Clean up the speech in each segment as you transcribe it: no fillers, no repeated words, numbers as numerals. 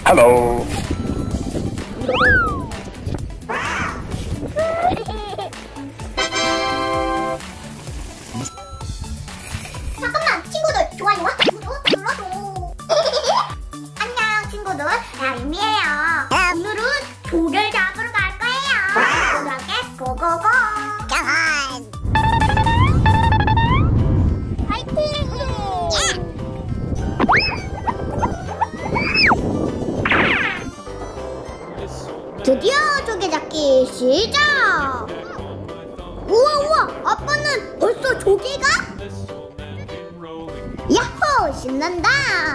Hello. 잠깐만, 친구들 좋아요와 구독 눌러줘. 안녕 친구들, 라임이에요. 오늘은 조개를 잡으러 갈 거예요. 조개 고고고. 파이팅! 드디어 조개 잡기 시작! 우와, 아빠는 벌써 조개가? 야호, 신난다!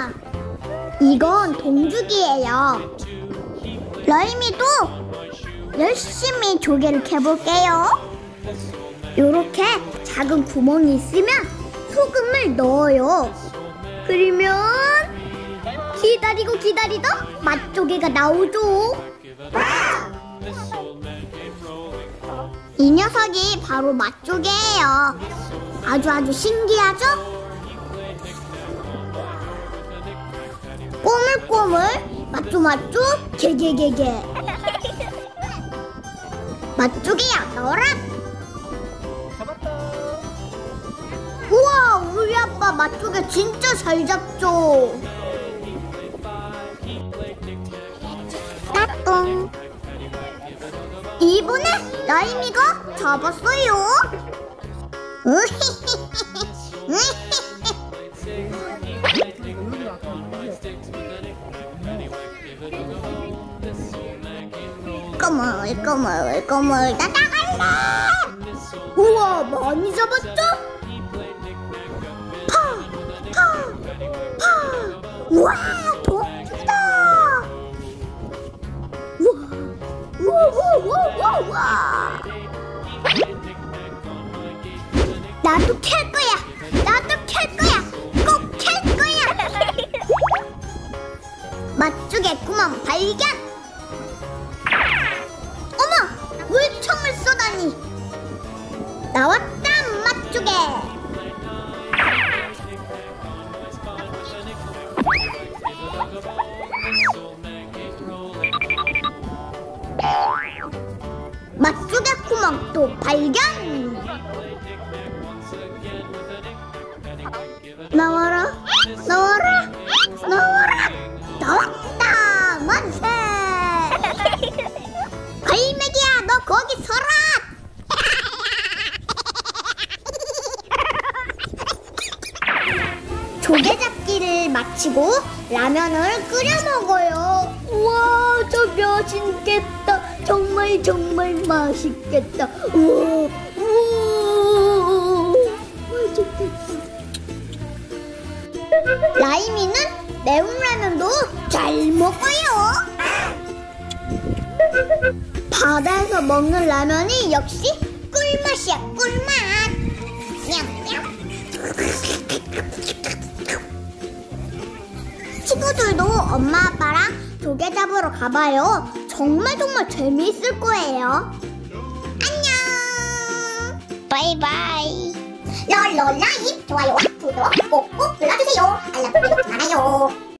이건 동죽이에요. 라임이도 열심히 조개를 캐볼게요. 요렇게 작은 구멍이 있으면 소금을 넣어요. 그러면 기다리다 맛조개가 나오죠. 이 녀석이 바로 맛조개예요. 아주 신기하죠? 꼬물꼬물 맛조맛조 개개개개. 맛조개야 나와라. 우와, 우리 아빠 맛조개 진짜 잘 잡죠. 따뚱. 이번에 라임이가 잡았어요. 꼬물 나 나갈래. 우와, 많이 잡았죠? 파. 우와, 도둑이다. 우와. 나도 캘 거야. 꼭 캘 거야. 맛조개 구멍 발견. 어머, 물총을 쏘다니. 나왔다, 맛조개. 맛조개 구멍 또 발견. 나와라. 나왔다, 만세. 갈매기야, 너 거기 서라. 조개잡기를 마치고 라면을 끓여 먹어요. 우와, 저 맛있겠다. 정말 맛있겠다. 우와, 맛있겠다. 라임이는 매운 라면도 잘 먹어요. 바다에서 먹는 라면이 역시 꿀맛이야, 꿀맛. 친구들도 엄마 아빠랑 조개 잡으러 가봐요. 정말 재미있을 거예요. 안녕. 바이바이. 롤롤라임 좋아요와 구독 꼭꼭 눌러주세요. 알람 설정 많아요.